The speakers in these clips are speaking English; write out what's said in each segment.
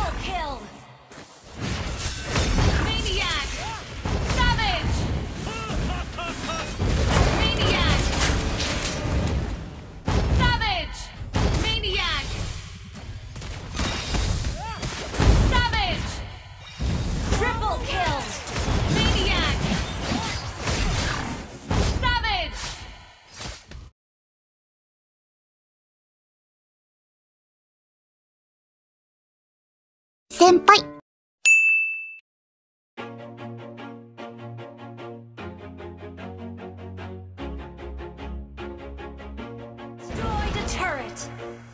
Triple kill! Maniac! Savage! Maniac! Savage! Maniac! Savage! Triple kill! Maniac! Savage! Senpai. Destroyed a turret!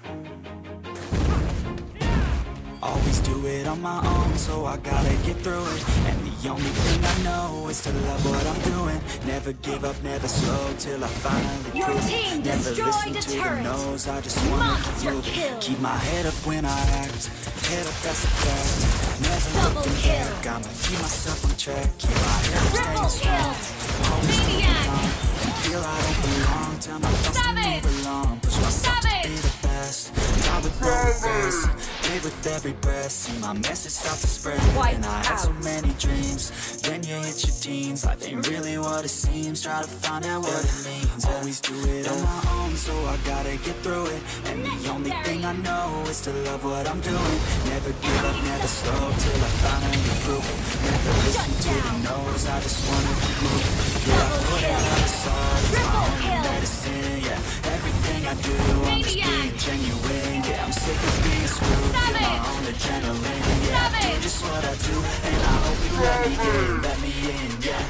Always do it on my own, so I gotta get through it. And the only thing I know is to love what I'm doing. Never give up, never slow, till I finally Your prove it. team Never destroyed listen a to the turret. no's, I just wanna Monster keep moving. kill. Keep my head up when I act, head up, that's a fact. Never Double looking kill. back, I'ma keep myself on track. Keep my head up, Triple staying kill! strong. Always moving Maniac! on. Feel I don't belong, tell my thoughts to Savage! move along. Push myself to be Savage! the best. I would go fast, live with every breath. See my message start to spread. White And I had so out. many dreams. Then you hit your teens, life ain't really what it seems. Try to find out what it means. Always do it on my own, so I gotta get through it. And the only thing I know is to love what I'm doing. Never give up, never slow, till I finally prove it. Never listen to the no's, I just wanna keep moving. Yeah, I put out all the stars, it's my Triple own kill. medicine. Yeah, everything I do, I'm just Maniac. being genuine. Yeah, I'm sick of being screwed, feel my Savage. own adrenaline. Yeah, I do Savage. just what I do, and I hope you let me in, yeah.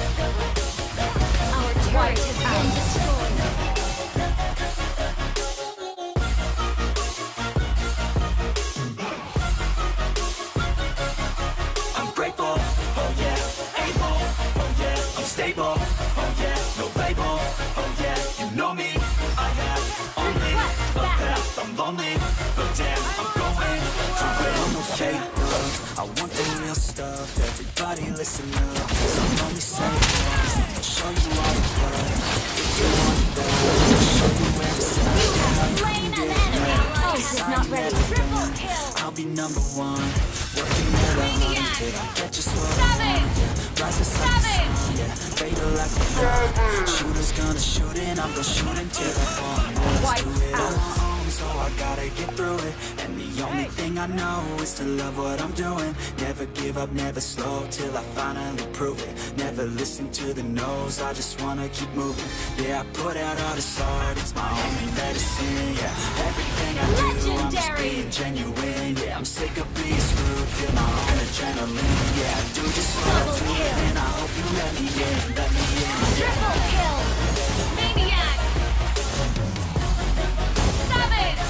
Our turret has been destroyed. I'm grateful, oh yeah, able, oh yeah, I'm stable, oh yeah, no label, oh yeah, you know me, I have only a path, I'm lonely, but damn, I'm going to win. I'm no fake love, I want the real stuff, everybody listen up, I'm only saying once, I'll show you all the love, if you want that, I'll show you where it's at. Slain an enemy! Oh, is not ready. Triple kill! I'll be number one, working at a Maniac. till I get just what I Savage! want. Yeah, rising like the Savage! sun, yeah, fatal like a flood. Shooters gonna shoot and I'm gonna shoot until I fall. Wipe Let's do it on out. my own, so I gotta get through it. And the only thing I know is to love what I'm doing. Never give up, never slow, till I finally prove it. Never listen to the no's, I just wanna keep moving. Yeah, I put out all this art, it's my only medicine. Yeah, everything I do, I'm just Legendary. being genuine. Yeah, I'm sick of being screwed, feel my own adrenaline. Yeah, I do just what I Double do, kill. and I hope you let me in, let me in. Triple kill! Maniac! Savage!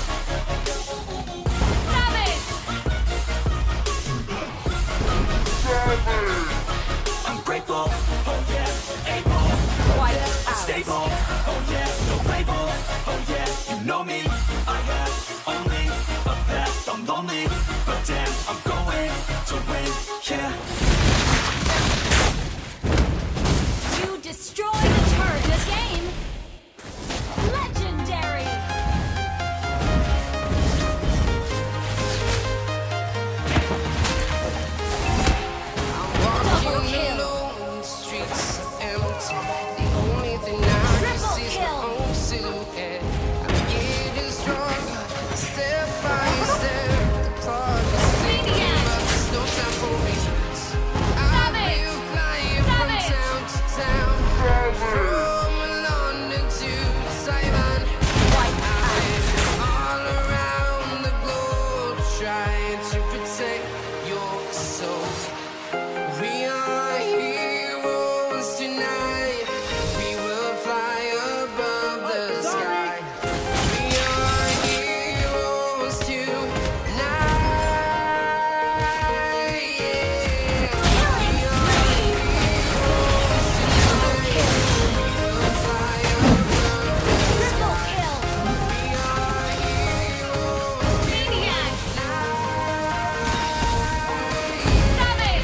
Savage! I'm grateful, oh yeah, able, White I'm out. stable, oh yeah, no label, oh yeah, you know me, I have only a path, I'm lonely, but damn, I'm going to win, yeah. You destroyed the turret this game! Legendary! Double kill! Alone, streets empty. The only thing I can Triple see is kill. my own silhouette. I'm getting stronger, step by step. The clock is ticking, Maniac. but there's no time for regrets. I've Savage. been flying from Savage. town to town, from London to Taiwan. White out. All around the globe, trying to protect your soul. We are heroes tonight. We will fly above the sky. We are heroes tonight. Yeah. Killing We are spree! Double kill! we'll fly above. Triple kill! We are heroes Maniac! tonight. Savage!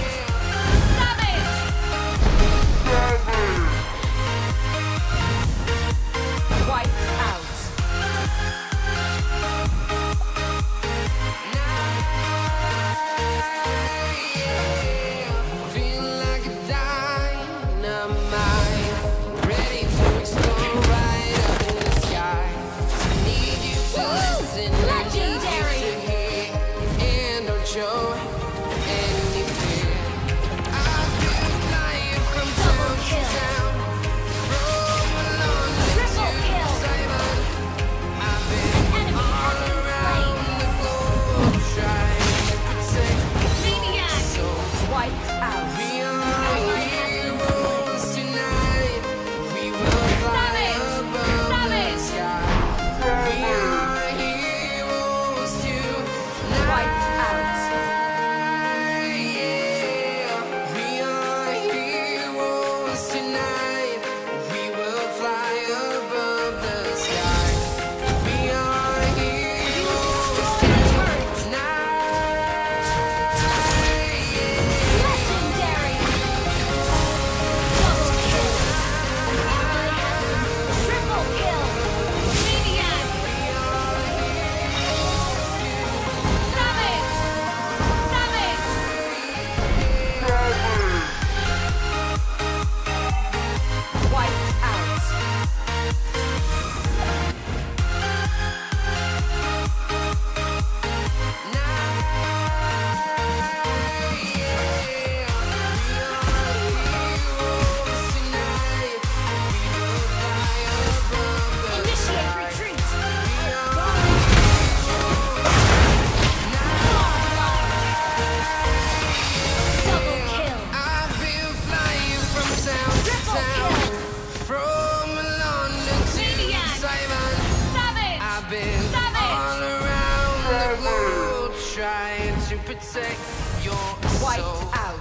protect your Wiped soul. out.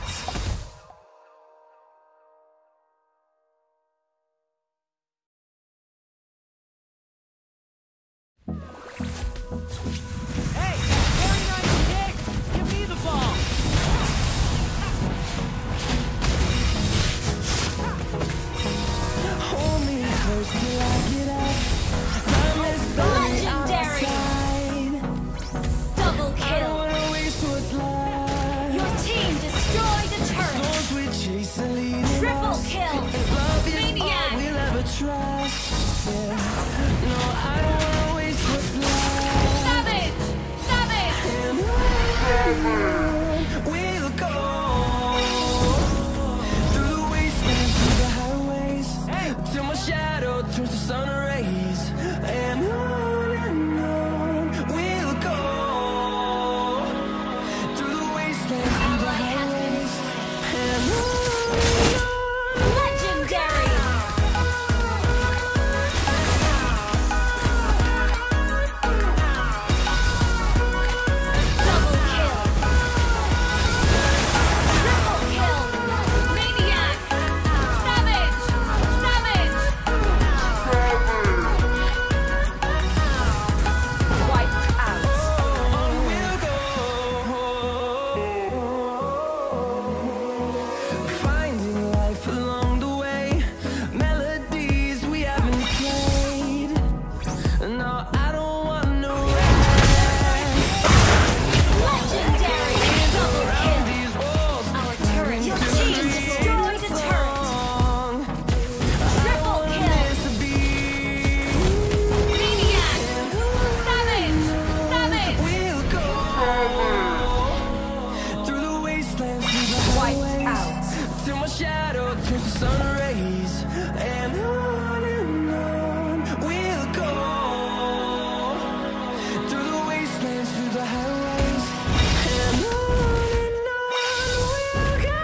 Hey, very nice kick! Give me the ball! Hold me close till I get up. Time is burning Legendary. outside. Double I don't kill. wanna waste what's left. Your team destroyed a turret. Storms we chase are leading Triple us. kill. Love is Maniac. all we'll ever trust. Yeah. No, I don't wanna waste what's left. Savage. Savage. And on we'll go through the wastelands, through the highways, till my shadow turns to sun rays. And on we'll go through the wastelands, through the highways. And on. Legendary. Double kill. Triple kill. Maniac. Savage. Savage. Wiped out. We'll go, finding life along the way, melodies we haven't played. No, I don't want no Legendary. Double kill. these walls Our turret. Your team destroyed a turret. long. Triple kill. This to be. Maniac. Savage. Savage. We'll go through the wastelands, through the Wiped highways, out. till my shadow turns to sun rays. And on we'll go through the wastelands, through the highways. And on we'll go.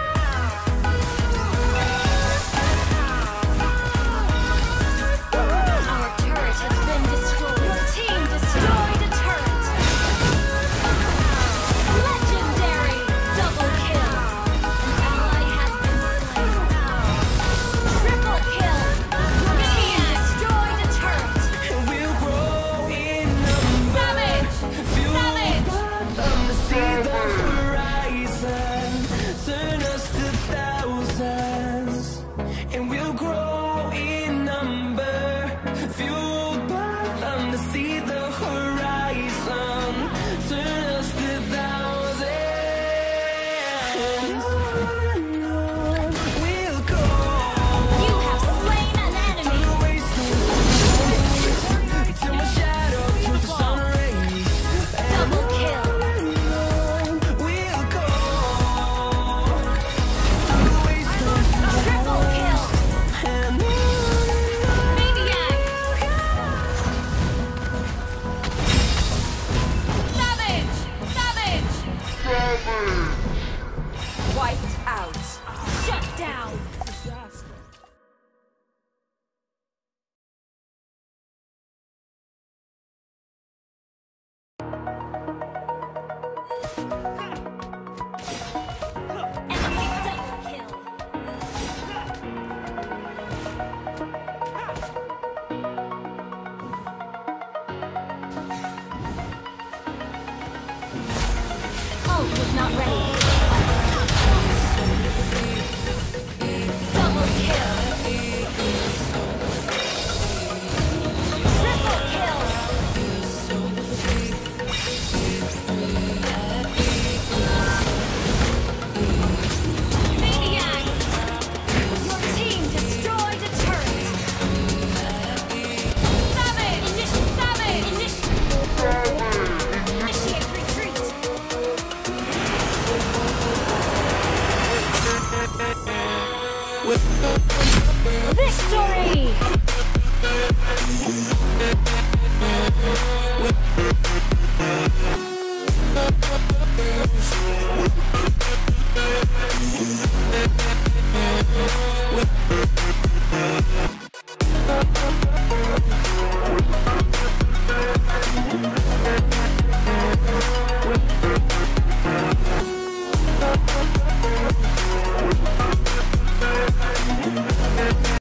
Our turret has been destroyed. Your team destroyed a turret. Legendary. Double kill. An ally has been slain. Triple kill. Your team destroyed a turret. And we'll grow in number. Savage. Savage. From the sea, the horizon, turn us to thousands, and we'll grow in number. Fueled by them to see the horizon, turn us to thousands. And on we'll go You have slain an enemy. through the wastelands, till my shadow turns to sun rays. Double kill. We'll go through the wastelands, through the Triple kill. and Maniac. Savage. Savage. Wiped